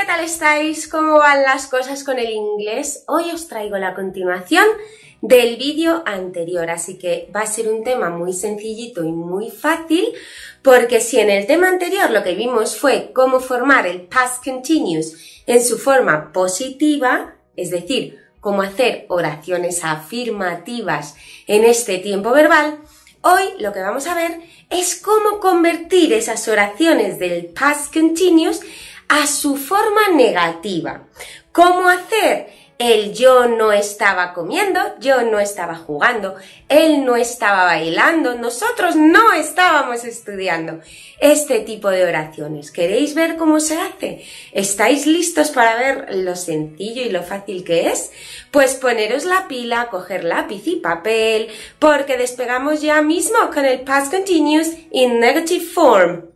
tal estáis? ¿Cómo van las cosas con el inglés? Hoy os traigo la continuación del vídeo anterior, así que va a ser un tema muy sencillito y muy fácil, porque si en el tema anterior lo que vimos fue cómo formar el past continuous en su forma positiva, es decir, cómo hacer oraciones afirmativas en este tiempo verbal, hoy lo que vamos a ver es cómo convertir esas oraciones del past continuous a su forma negativa. ¿Cómo hacer el yo no estaba comiendo, yo no estaba jugando, él no estaba bailando, nosotros no estábamos estudiando? Este tipo de oraciones. ¿Queréis ver cómo se hace? ¿Estáis listos para ver lo sencillo y lo fácil que es? Pues poneros la pila, coger lápiz y papel, porque despegamos ya mismo con el past continuous in negative form.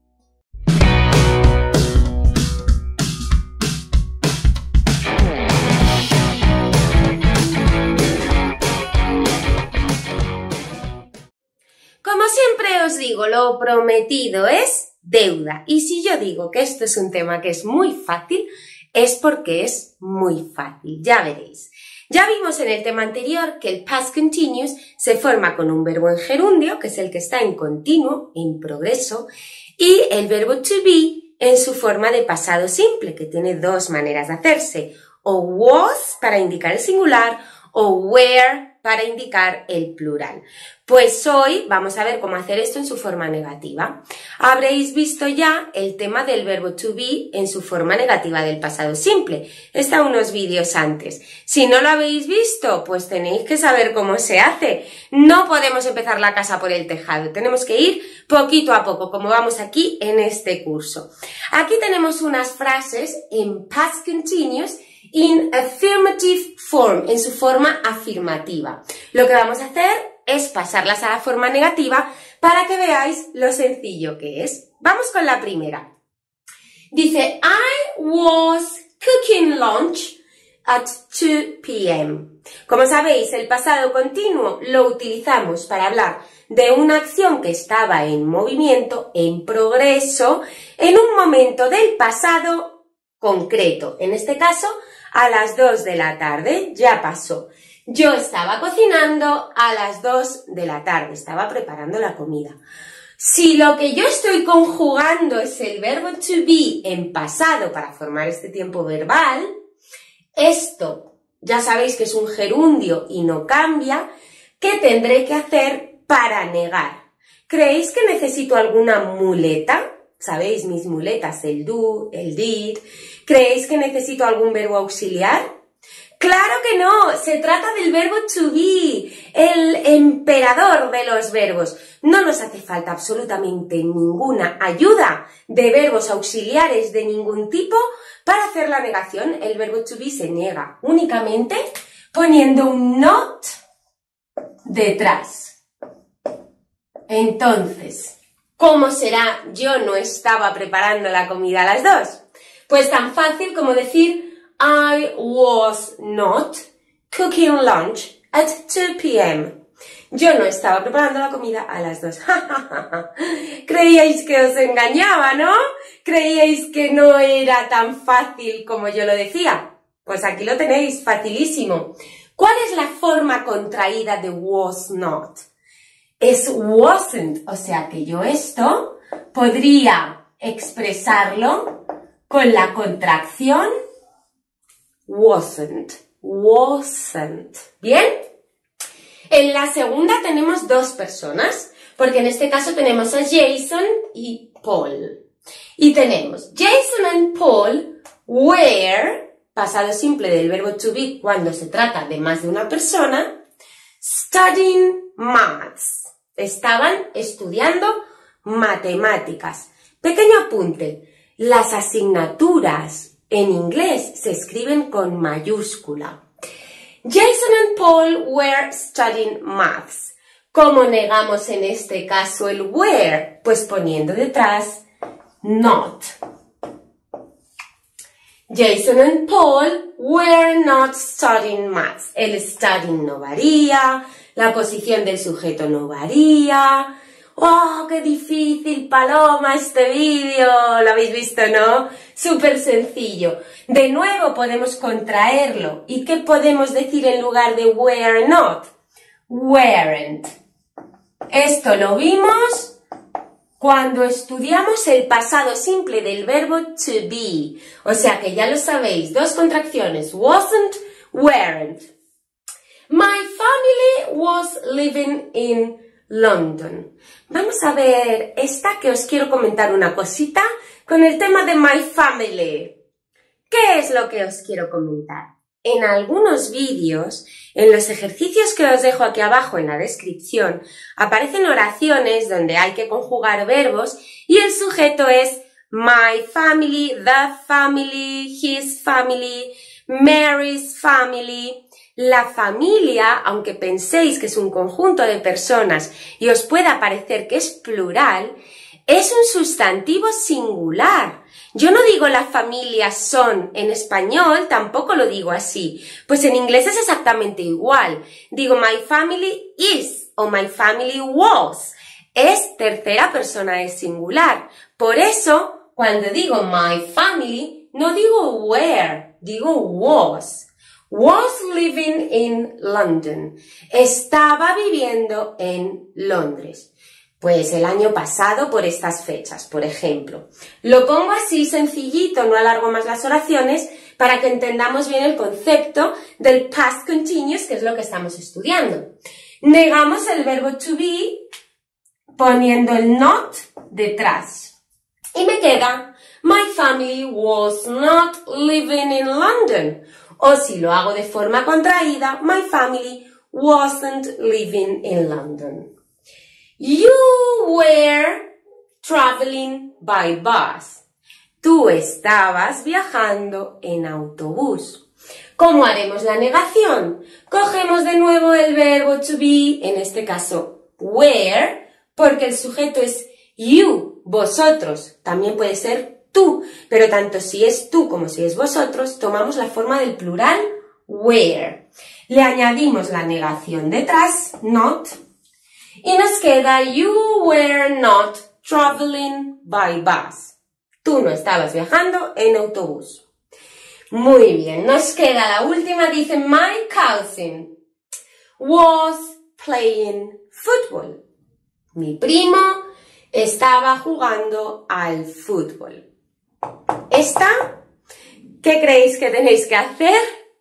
Como siempre os digo, lo prometido es deuda. Y si yo digo que esto es un tema que es muy fácil, es porque es muy fácil. Ya veréis. Ya vimos en el tema anterior que el past continuous se forma con un verbo en gerundio, que es el que está en continuo, en progreso, y el verbo to be en su forma de pasado simple, que tiene dos maneras de hacerse. O was para indicar el singular, o were para indicar el plural. Pues hoy vamos a ver cómo hacer esto en su forma negativa. Habréis visto ya el tema del verbo to be en su forma negativa del pasado simple. Está unos vídeos antes. Si no lo habéis visto, pues tenéis que saber cómo se hace. No podemos empezar la casa por el tejado. Tenemos que ir poquito a poco, como vamos aquí en este curso. Aquí tenemos unas frases en past continuous in affirmative form, en su forma afirmativa. Lo que vamos a hacer es pasarlas a la forma negativa para que veáis lo sencillo que es. Vamos con la primera. Dice, I was cooking lunch at 2 p.m. Como sabéis, el pasado continuo lo utilizamos para hablar de una acción que estaba en movimiento, en progreso, en un momento del pasado concreto. En este caso, a las 2 de la tarde, ya pasó. Yo estaba cocinando a las 2 de la tarde, estaba preparando la comida. Si lo que yo estoy conjugando es el verbo to be en pasado para formar este tiempo verbal, esto ya sabéis que es un gerundio y no cambia, ¿qué tendré que hacer para negar? ¿Creéis que necesito alguna muleta? ¿Sabéis mis muletas? El do, el did. ¿Creéis que necesito algún verbo auxiliar? ¡Claro que no! Se trata del verbo to be, el emperador de los verbos. No nos hace falta absolutamente ninguna ayuda de verbos auxiliares de ningún tipo para hacer la negación. El verbo to be se niega únicamente poniendo un not detrás. Entonces, ¿cómo será yo no estaba preparando la comida a las 2? Pues tan fácil como decir I was not cooking lunch at 2 p.m. Yo no estaba preparando la comida a las 2. Creíais que os engañaba, ¿no? Creíais que no era tan fácil como yo lo decía. Pues aquí lo tenéis, facilísimo. ¿Cuál es la forma contraída de was not? Es wasn't, o sea que yo esto podría expresarlo con la contracción wasn't, wasn't. ¿Bien? En la segunda tenemos dos personas, porque en este caso tenemos a Jason y Paul. Y tenemos Jason and Paul were, pasado simple del verbo to be cuando se trata de más de una persona, studying maths. Estaban estudiando matemáticas. Pequeño apunte, las asignaturas en inglés se escriben con mayúscula. Jason and Paul were studying maths. ¿Cómo negamos en este caso el were? Pues poniendo detrás not. Jason and Paul were not studying maths. El studying no varía, la posición del sujeto no varía. ¡Oh, qué difícil, Paloma, este vídeo! ¿Lo habéis visto, no? Súper sencillo. De nuevo podemos contraerlo. ¿Y qué podemos decir en lugar de were not? Weren't. Esto lo vimos cuando estudiamos el pasado simple del verbo to be. O sea que ya lo sabéis, dos contracciones, wasn't, weren't. My family was living in London. Vamos a ver esta que os quiero comentar una cosita con el tema de my family. ¿Qué es lo que os quiero comentar? En algunos vídeos, en los ejercicios que os dejo aquí abajo en la descripción, aparecen oraciones donde hay que conjugar verbos y el sujeto es my family, the family, his family, Mary's family. La familia, aunque penséis que es un conjunto de personas y os pueda parecer que es plural, es un sustantivo singular. Yo no digo la familia son en español, tampoco lo digo así. Pues en inglés es exactamente igual. Digo my family is o my family was. Es tercera persona de singular. Por eso, cuando digo my family, no digo were, digo was. Was living in London. Estaba viviendo en Londres. Pues el año pasado por estas fechas, por ejemplo. Lo pongo así sencillito, no alargo más las oraciones, para que entendamos bien el concepto del past continuous, que es lo que estamos estudiando. Negamos el verbo to be poniendo el not detrás. Y me queda, my family was not living in London. O si lo hago de forma contraída, my family wasn't living in London. You were traveling by bus. Tú estabas viajando en autobús. ¿Cómo haremos la negación? Cogemos de nuevo el verbo to be, en este caso were, porque el sujeto es you, vosotros. También puede ser tú, pero tanto si es tú como si es vosotros, tomamos la forma del plural were. Le añadimos la negación detrás, not, y nos queda you were not traveling by bus. Tú no estabas viajando en autobús. Muy bien, nos queda la última, dice my cousin was playing football. Mi primo estaba jugando al fútbol. ¿Esta? ¿Qué creéis que tenéis que hacer?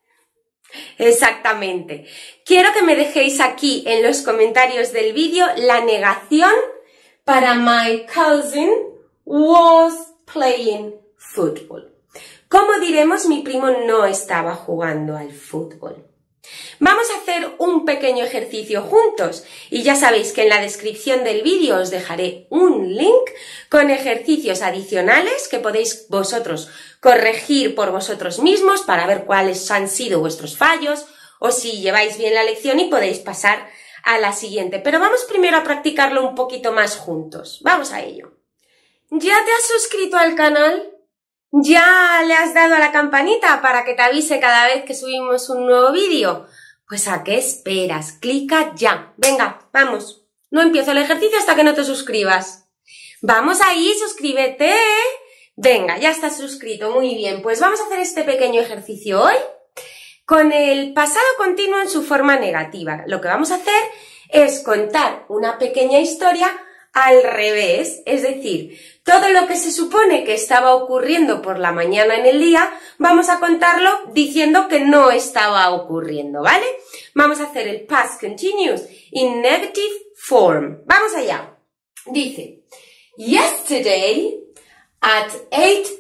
Exactamente. Quiero que me dejéis aquí en los comentarios del vídeo la negación para my cousin was playing football. ¿Cómo diremos mi primo no estaba jugando al fútbol? Vamos a hacer un pequeño ejercicio juntos y ya sabéis que en la descripción del vídeo os dejaré un link con ejercicios adicionales que podéis vosotros corregir por vosotros mismos para ver cuáles han sido vuestros fallos o si lleváis bien la lección y podéis pasar a la siguiente. Pero vamos primero a practicarlo un poquito más juntos. Vamos a ello. ¿Ya te has suscrito al canal? ¿Ya le has dado a la campanita para que te avise cada vez que subimos un nuevo vídeo? Pues ¿a qué esperas? Clica ya. Venga, vamos. No empiezo el ejercicio hasta que no te suscribas. Vamos ahí, suscríbete. Venga, ya estás suscrito. Muy bien, pues vamos a hacer este pequeño ejercicio hoy con el pasado continuo en su forma negativa. Lo que vamos a hacer es contar una pequeña historia al revés, es decir, todo lo que se supone que estaba ocurriendo por la mañana en el día, vamos a contarlo diciendo que no estaba ocurriendo, ¿vale? Vamos a hacer el past continuous in negative form. Vamos allá. Dice, yesterday at 8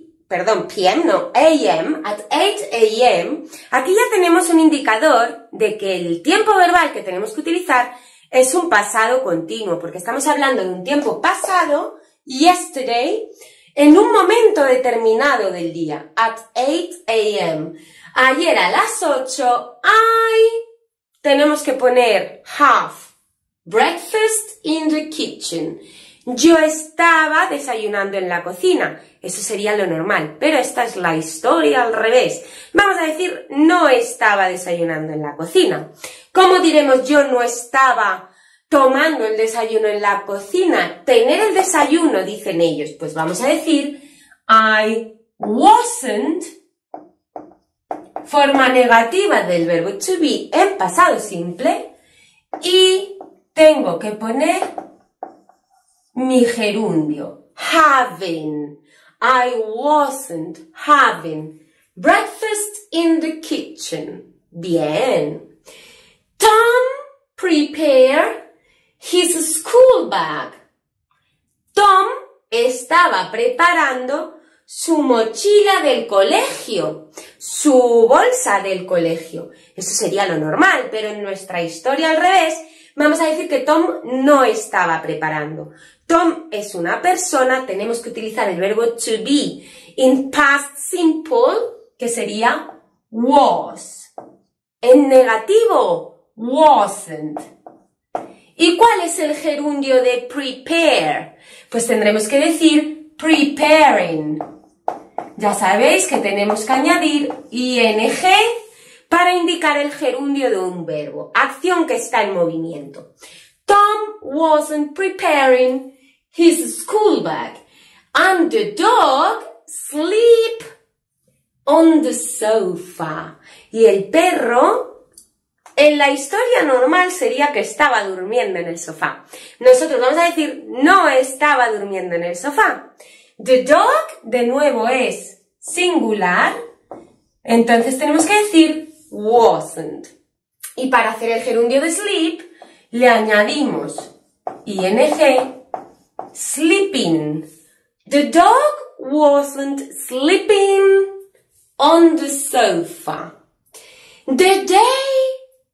a.m., at 8 a.m., aquí ya tenemos un indicador de que el tiempo verbal que tenemos que utilizar es un pasado continuo, porque estamos hablando de un tiempo pasado, yesterday, en un momento determinado del día, at 8 a.m. Ayer a las 8, tenemos que poner have breakfast in the kitchen. Yo estaba desayunando en la cocina. Eso sería lo normal, pero esta es la historia al revés. Vamos a decir, no estaba desayunando en la cocina. ¿Cómo diremos yo no estaba tomando el desayuno en la cocina. Tener el desayuno, dicen ellos. Pues vamos a decir I wasn't, forma negativa del verbo to be en pasado simple, y tengo que poner mi gerundio, having. I wasn't having breakfast in the kitchen. Bien. Tom prepared his school bag. Tom estaba preparando su mochila del colegio, su bolsa del colegio. Eso sería lo normal, pero en nuestra historia al revés, vamos a decir que Tom no estaba preparando. Tom es una persona, tenemos que utilizar el verbo to be in past simple, que sería was. En negativo, wasn't. ¿Y cuál es el gerundio de prepare? Pues tendremos que decir preparing. Ya sabéis que tenemos que añadir ing para indicar el gerundio de un verbo, acción que está en movimiento. Tom wasn't preparing his school bag, and the dog sleep on the sofa. Y el perro, en la historia normal sería que estaba durmiendo en el sofá. Nosotros vamos a decir no estaba durmiendo en el sofá. The dog, de nuevo, es singular, entonces tenemos que decir wasn't. Y para hacer el gerundio de sleep, le añadimos ing, sleeping. The dog wasn't sleeping on the sofa. The day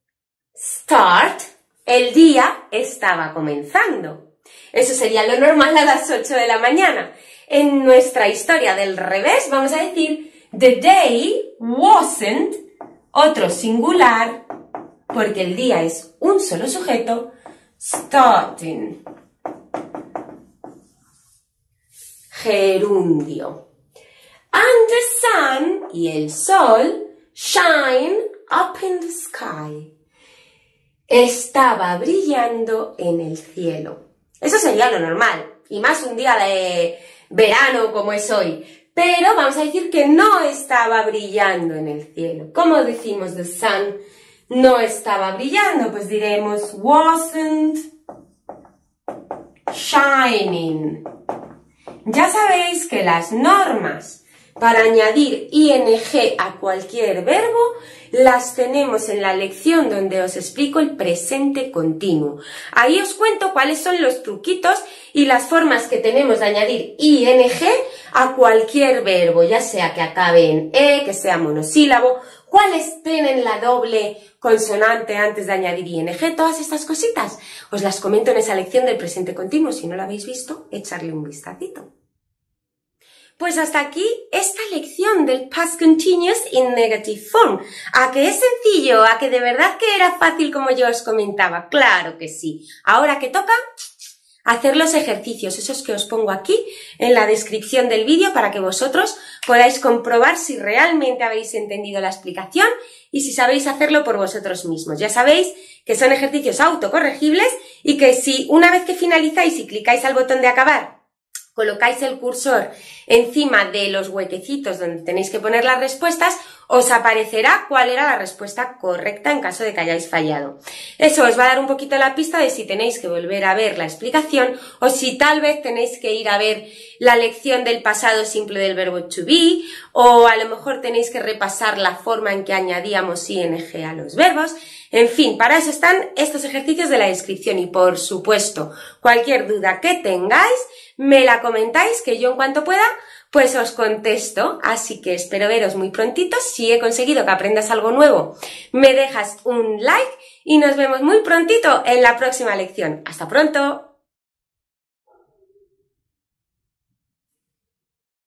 start, el día estaba comenzando. Eso sería lo normal a las 8 de la mañana. En nuestra historia del revés vamos a decir the day wasn't, otro singular, porque el día es un solo sujeto, starting. Gerundio. And the sun, y el sol, shine up in the sky. Estaba brillando en el cielo. Eso sería lo normal, y más un día de verano como es hoy. Pero vamos a decir que no estaba brillando en el cielo. ¿Cómo decimos the sun no estaba brillando? Pues diremos wasn't shining. Ya sabéis que las normas para añadir ing a cualquier verbo las tenemos en la lección donde os explico el presente continuo. Ahí os cuento cuáles son los truquitos y las formas que tenemos de añadir ing a cualquier verbo, ya sea que acabe en e, que sea monosílabo, cuáles tienen la doble consonante antes de añadir ing, todas estas cositas. Os las comento en esa lección del presente continuo. Si no la habéis visto, echarle un vistacito. Pues hasta aquí esta lección del past continuous in negative form. ¿A que es sencillo? ¿A que de verdad que era fácil como yo os comentaba? Claro que sí. Ahora que toca hacer los ejercicios, esos que os pongo aquí en la descripción del vídeo para que vosotros podáis comprobar si realmente habéis entendido la explicación y si sabéis hacerlo por vosotros mismos. Ya sabéis que son ejercicios autocorregibles y que si una vez que finalizáis y clicáis al botón de acabar, colocáis el cursor encima de los huequecitos donde tenéis que poner las respuestas, os aparecerá cuál era la respuesta correcta en caso de que hayáis fallado. Eso os va a dar un poquito la pista de si tenéis que volver a ver la explicación o si tal vez tenéis que ir a ver la lección del pasado simple del verbo to be, o a lo mejor tenéis que repasar la forma en que añadíamos ing a los verbos. En fin, para eso están estos ejercicios de la descripción y, por supuesto, cualquier duda que tengáis, me la comentáis que yo en cuanto pueda pues os contesto, así que espero veros muy prontito. Si he conseguido que aprendas algo nuevo, me dejas un like y nos vemos muy prontito en la próxima lección. ¡Hasta pronto!